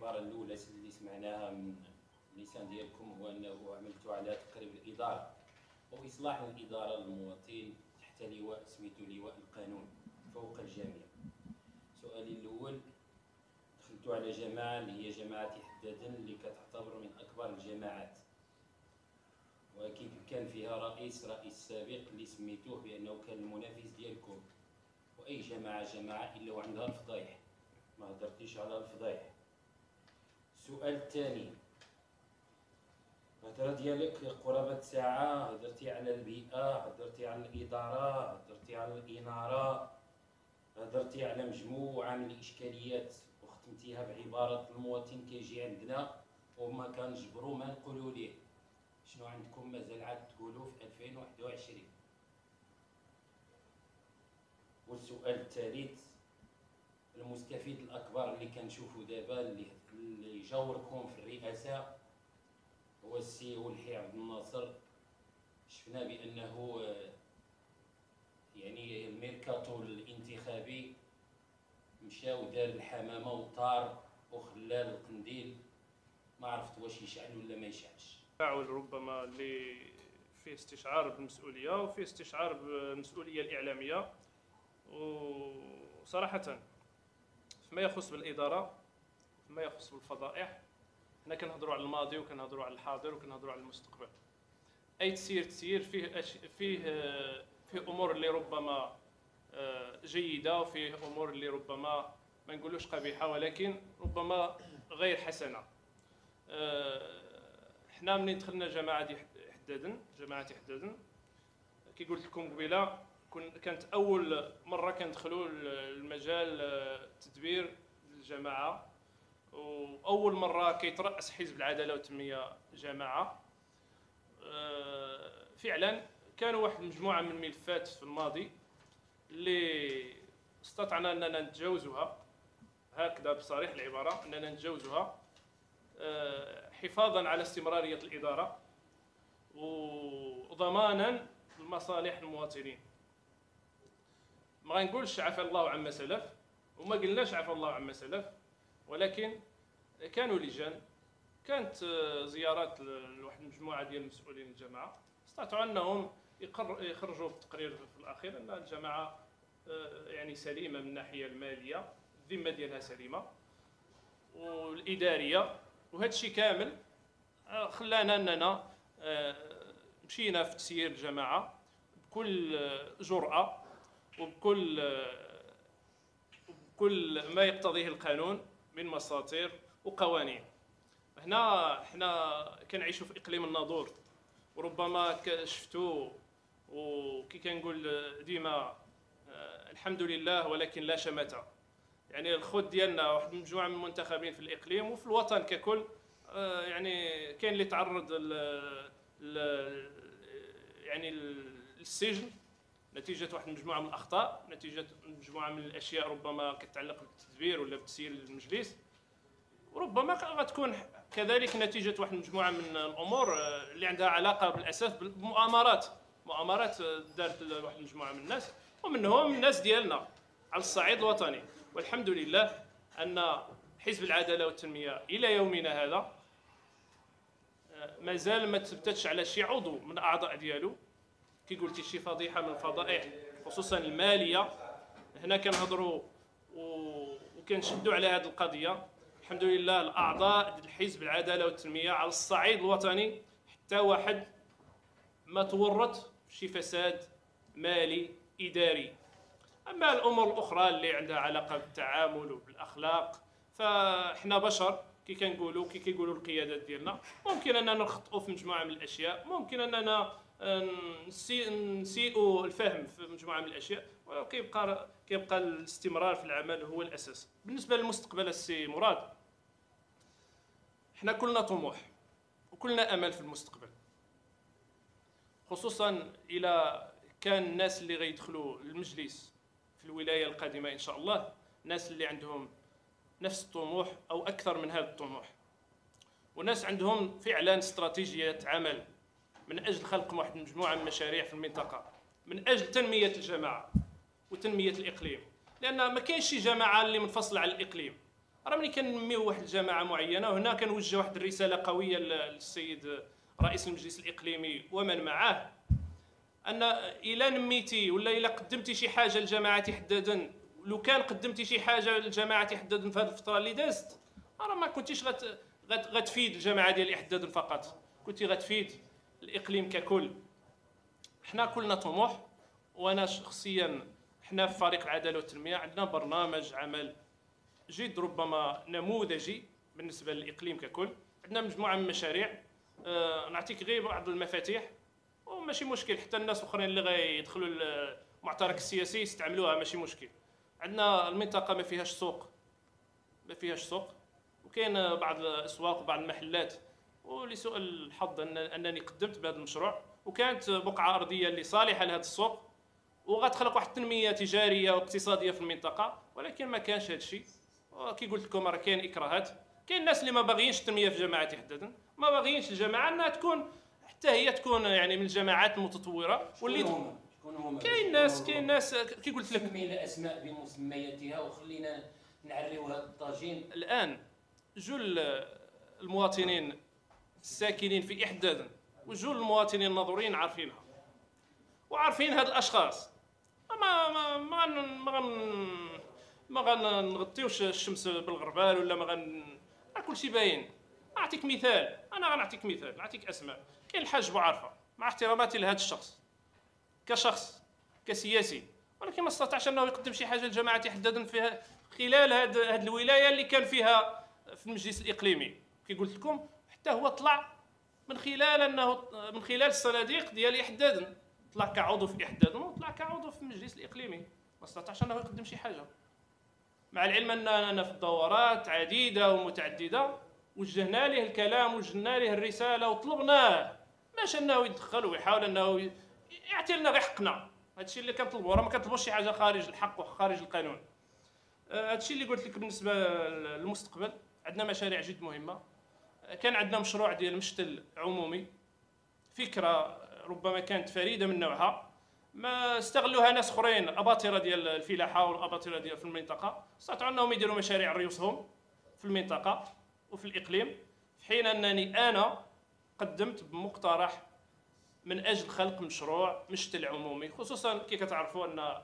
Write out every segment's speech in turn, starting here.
العبارة الأولى اللي سمعناها من اللسان ديالكم هو أنه عملتوا على تقريب الإدارة وإصلاح الإدارة للمواطن تحت لواء سميتو لواء القانون فوق الجميع. سؤالي الأول، دخلتوا على جماعة اللي هي جماعة إحدادا اللي كتعتبر من أكبر الجماعات، وأكيد كان فيها رئيس سابق اللي سميتوه بأنه كان المنافس ديالكم، وأي جماعة إلا وعندها الفضايح، ما هدرتيش على الفضايح. السؤال الثاني، الهضرة ديالك قرابة ساعة، هدرتي على البيئة، هدرتي على الإدارة، هدرتي على الإنارة، هدرتي على مجموعة من الإشكاليات وختمتيها بعبارة المواطن كيجي عندنا وما كنجبروا ما نقولوا ليه. شنو عندكم مازال عاد تقولوا في 2021؟ والسؤال الثالث، المستفيد الأكبر اللي كنشوفوا دابا اللي يجاوركم في الرئاسة هو السي والحي عبد الناصر. شفنا بأنه يعني الميركاتو الانتخابي مشى ودار الحمامة وطار وخلى القنديل، ما عرفت واش يشعل ولا ما يشعلش. تفاعل ربما اللي فيه استشعار بالمسؤولية وفيه استشعار بالمسؤولية الإعلامية، وصراحة فيما يخص بالإدارة فيما يخص بالفضائح حنا كنهضروا على الماضي وكنهضروا على الحاضر وكنهضروا على المستقبل. أي تسير فيه أمور اللي ربما جيدة وفيه أمور اللي ربما ما نقولوش قبيحة ولكن ربما غير حسنة. حنا منين دخلنا جماعة إحدادا كي قلت لكم قبيله كانت أول مرة كندخلوا المجال التدبير الجماعة، وأول مرة كيترأس حزب العدالة والتنمية جماعة. فعلا كانوا واحد المجموعة من الملفات في الماضي اللي استطعنا أننا نتجاوزها، هكذا بصريح العبارة أننا نتجاوزها حفاظا على استمرارية الإدارة وضمانا لمصالح المواطنين. ما غنقولش عفى الله عما سلف وما قلناش عفى الله عما سلف، ولكن كانوا لجان، كانت زيارات لواحد المجموعة ديال المسؤولين الجماعة، استطاعوا أنهم يخرجوا بالتقرير في الأخير أن الجماعة يعني سليمة من الناحية المالية، الذمة ديالها سليمة والإدارية، وهذا الشيء كامل خلانا أننا مشينا في تسيير الجماعة بكل جرأة وبكل ما يقتضيه القانون من مساطير وقوانين. هنا حنا كنعيشوا في إقليم الناظور، وربما شفتوا وكي كنقول ديما الحمد لله ولكن لا شماتة. يعني الخوت ديالنا واحد المجموعة من المنتخبين في الإقليم وفي الوطن ككل، يعني كاين اللي تعرض يعني للسجن نتيجة واحد المجموعة من الأخطاء، نتيجة مجموعة من الأشياء ربما كتعلق بالتدبير ولا بتسيير المجلس، وربما غتكون كذلك نتيجة واحد المجموعة من الأمور اللي عندها علاقة بالأساس بالمؤامرات، مؤامرات دارت واحد المجموعة من الناس ومنهم الناس ديالنا على الصعيد الوطني. والحمد لله أن حزب العدالة والتنمية إلى يومنا هذا مازال ما تثبتش على شي عضو من أعضاء ديالو كي قلتي شي فضيحة من الفضائح خصوصا المالية. هنا كنهضروا وكنشدوا على هذه القضية. الحمد لله الأعضاء ديال حزب العدالة والتنمية على الصعيد الوطني حتى واحد ما تورط في شي فساد مالي إداري. أما الأمور الأخرى اللي عندها علاقة بالتعامل وبالأخلاق فإحنا بشر كي كيقولوا القيادات ديالنا، ممكن أننا نخطئوا في مجموعة من الأشياء، ممكن أننا نسيئوا الفهم في مجموعة من الأشياء، وكيبقى الاستمرار في العمل هو الأساس. بالنسبة للمستقبل السي مراد، إحنا كلنا طموح وكلنا أمل في المستقبل، خصوصا إلى كان الناس اللي غيدخلوا المجلس في الولاية القادمة إن شاء الله ناس اللي عندهم نفس الطموح أو أكثر من هذا الطموح، وناس عندهم فعلا استراتيجية عمل من أجل خلق واحد المجموعة من المشاريع في المنطقة من أجل تنمية الجماعة وتنمية الإقليم، لأن ما كاينش شي جماعة اللي منفصلة على الإقليم. راه ملي كنميو واحد الجماعه معينه، وهنا كنوجه واحد الرساله قويه للسيد رئيس المجلس الاقليمي ومن معه، ان الا نميتي ولا الا قدمتي شي حاجه لجماعه حدادا، لو كان قدمتي شي حاجه لجماعه حدادا في هذه الفتره اللي دازت، راه ما كنتيش غتفيد الجماعه ديال حدادا فقط، كنتي غتفيد الاقليم ككل. حنا كلنا طموح، وانا شخصيا حنا في فريق العداله والتنميه عندنا برنامج عمل جد ربما نموذجي بالنسبه للاقليم ككل. عندنا مجموعه من المشاريع، نعطيك غير بعض المفاتيح وماشي مشكل، حتى الناس الاخرين اللي غيدخلوا المعترك السياسي يستعملوها ماشي مشكل. عندنا المنطقه ما فيهاش سوق، وكاين بعض الاسواق وبعض المحلات، ولسوء الحظ انني قدمت بهذا المشروع، وكانت بقعه ارضيه اللي صالحه لهذا السوق وغتخلق واحد التنميه تجاريه واقتصاديه في المنطقه، ولكن ما كانش هذا الشيء. كي قلت لكم راه كاين اكراهات، كاين الناس اللي ما باغيينش التنميه في جماعه حدادا، ما باغيينش الجماعه انها تكون حتى هي تكون يعني من الجماعات المتطوره واللي شكون هما؟ كاين ناس كي قلت لك. سمي الاسماء بمسمياتها وخلينا نعريو هذا الطاجين. الان المواطنين الساكنين في إحدادا وجل المواطنين الناظرين عارفينها وعارفين هاد الاشخاص. ما غنغطيوش الشمس بالغربال ولا كل شيء باين. نعطيك مثال، انا غنعطيك مثال، نعطيك اسماء. كاين الحاج بوعرفه، مع احتراماتي لهذا الشخص كشخص كسياسي، ولكن ما استطاعش انه يقدم شي حاجه لجماعه حدادا فيها خلال هذه الولايه اللي كان فيها في المجلس الاقليمي. كي قلت لكم حتى هو طلع من خلال الصناديق ديال احدادا، طلع كعضو في احدادا وطلع كعضو في المجلس الاقليمي، ما استطاعش انه يقدم شي حاجه. مع العلم اننا في الدورات عديده ومتعدده وجهنا له الكلام وجهنا له الرساله وطلبناه باش انه يدخل ويحاول انه يعطي لنا غير حقنا. هذا الشيء اللي كنطلبوا، راه ما كنطلبوش شي حاجه خارج الحق وخارج القانون. هذا الشيء اللي قلت لك بالنسبه للمستقبل. عندنا مشاريع جد مهمه. كان عندنا مشروع ديال مشتل عمومي، فكره ربما كانت فريده من نوعها، ما استغلوها ناس اخرين اباطره ديال الفلاحه والاباطره ديال في المنطقه، استطاعوا انهم يديروا مشاريع ريوسهم في المنطقه وفي الاقليم، في حين انني انا قدمت بمقترح من اجل خلق مشروع مشتل عمومي، خصوصا كي كتعرفوا ان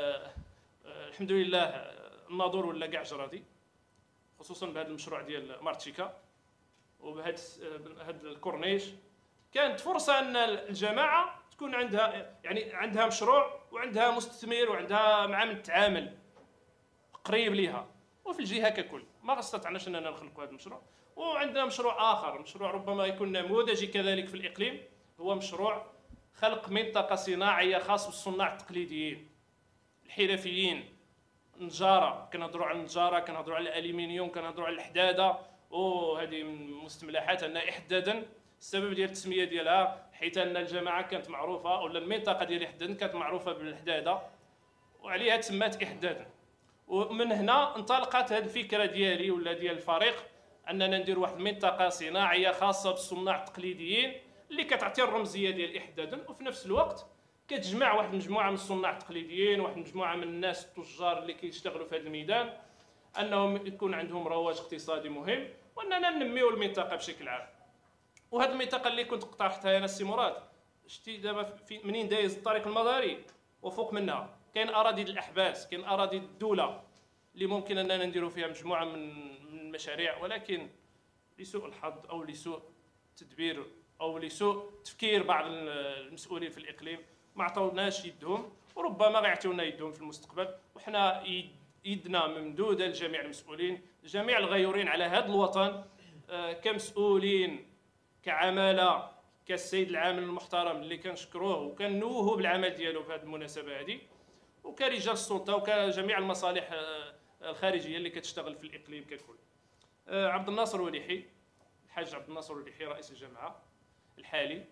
الحمد لله الناظور ولا كاع جرادي، خصوصا بهذا المشروع ديال مارتشيكا وبهذا الكورنيش. كانت فرصه ان الجماعه تكون عندها مشروع وعندها مستثمر وعندها مع من تتعامل قريب ليها، وفي الجهه ككل ما استطعناش اننا نخلقوا هذا المشروع. وعندنا مشروع اخر، مشروع ربما يكون نموذجي كذلك في الاقليم، هو مشروع خلق منطقه صناعيه خاصه بالصناع التقليديين الحرفيين، النجاره. كنهضروا على النجاره، كنهضروا على الالومنيوم، كنهضروا على الحداده، وهذه من مستملحات ان احدادا السبب ديال التسميه ديالها حيث ان الجماعه كانت معروفه ولا المنطقه ديال احدادا كانت معروفه بالحداده وعليها تسمات احدادا. ومن هنا انطلقت هذه الفكره ديالي ولا ديال الفريق اننا ندير واحد المنطقه صناعيه خاصه بالصناع التقليديين اللي كتعطي الرمزيه ديال احدادا، وفي نفس الوقت كتجمع واحد المجموعه من الصناع التقليديين، واحد المجموعه من الناس التجار اللي كيشتغلوا في هذا الميدان، انهم يكون عندهم رواج اقتصادي مهم، واننا ننميو المنطقه بشكل عام. وهذه المنطقه اللي كنت اقترحتها انا السي مراد، شتي دابا منين دايز الطريق المداري وفوق منها كاين اراضي الاحباس، كاين اراضي الدوله اللي ممكن اننا نديروا فيها مجموعه من المشاريع، ولكن لسوء الحظ او لسوء التدبير او لسوء تفكير بعض المسؤولين في الاقليم ما عطاوناش يدهم، وربما غيعطيونا يدهم في المستقبل. وحنا يدنا ممدوده لجميع المسؤولين، جميع الغيورين على هذا الوطن، كمسؤولين، كعماله، كالسيد العامل المحترم اللي كنشكروه وكنوهوا بالعمل ديالو في هذه المناسبه هذه، وكرجال السلطه وكجميع المصالح الخارجيه اللي كتشتغل في الاقليم ككل. عبد الناصر وليحي، الحاج عبد الناصر وليحي رئيس الجامعه الحالي،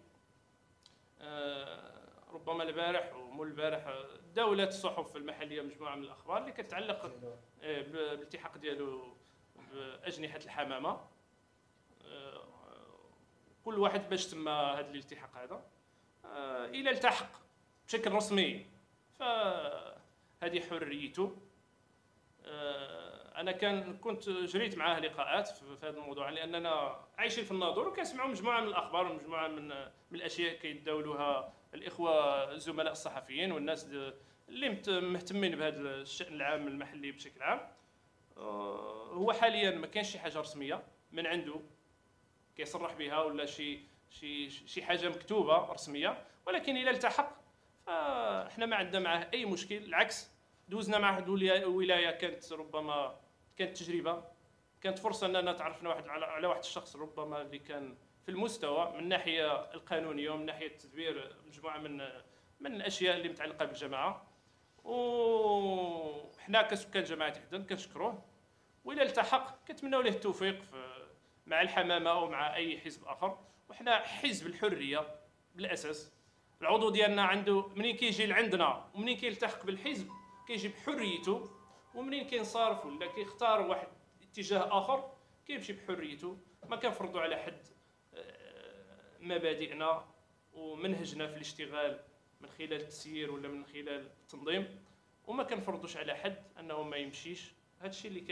ربما البارح ومول البارح داولت الصحف المحليه مجموعه من الاخبار اللي كتعلق بالالتحاق ديالو باجنحه الحمامه. كل واحد باش تم هذا الالتحاق هذا الى التحق بشكل رسمي فهذه حريته. انا كنت جريت معاه لقاءات في هذا الموضوع، لاننا عايشين في الناظور وكنسمعوا مجموعه من الاخبار ومجموعه من الاشياء كيتداولوها الاخوه الزملاء الصحفيين والناس اللي مهتمين بهذا الشان العام المحلي بشكل عام. هو حاليا ما كاينش شي حاجه رسميه من عنده كيصرح بها ولا شي حاجه مكتوبه رسميه، ولكن الى التحق فاحنا ما عندنا معاه اي مشكل. العكس، دوزنا معه ولايه ربما كانت تجربه، كانت فرصه اننا تعرفنا على واحد الشخص ربما اللي كان في المستوى من الناحيه القانونيه ومن ناحيه تدبير مجموعه من الاشياء اللي متعلقه بالجماعه. وحنا كسكان جماعه عدن كنشكروه، والى التحق كنتمناو له التوفيق مع الحمامه او مع اي حزب اخر. وحنا حزب الحريه بالاساس، العضو ديالنا عنده منين كيجي لعندنا ومنين كيلتحق بالحزب كيجي بحريته، ومنين كينصرف ولا كيختار واحد اتجاه اخر كيمشي بحريته. ما كنفرضوا على حد مبادئنا ومنهجنا في الاشتغال من خلال التسيير ولا من خلال التنظيم، وما كنفرضوش على حد انه ما يمشيش. هذا الشيء اللي